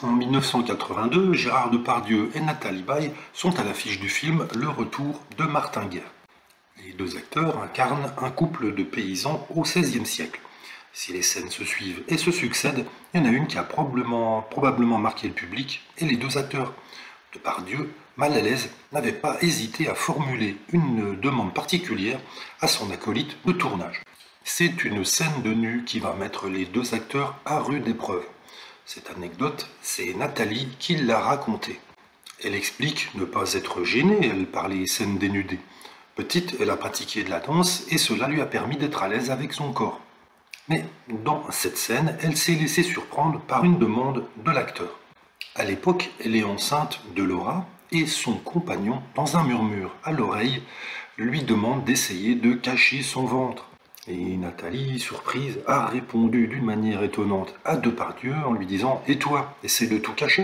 En 1982, Gérard Depardieu et Nathalie Baye sont à l'affiche du film Le Retour de Martin Guerre. Les deux acteurs incarnent un couple de paysans au XVIe siècle. Si les scènes se suivent et se succèdent, il y en a une qui a probablement marqué le public, et les deux acteurs. Depardieu, mal à l'aise, n'avait pas hésité à formuler une demande particulière à son acolyte de tournage. C'est une scène de nu qui va mettre les deux acteurs à rude épreuve. Cette anecdote, c'est Nathalie qui l'a racontée. Elle explique ne pas être gênée, elle parlait scène dénudée. Petite, elle a pratiqué de la danse et cela lui a permis d'être à l'aise avec son corps. Mais dans cette scène, elle s'est laissée surprendre par une demande de l'acteur. À l'époque, elle est enceinte de Laura et son compagnon, dans un murmure à l'oreille, lui demande d'essayer de cacher son ventre. Et Nathalie, surprise, a répondu d'une manière étonnante à Depardieu en lui disant « Et toi, essaie de tout cacher ?»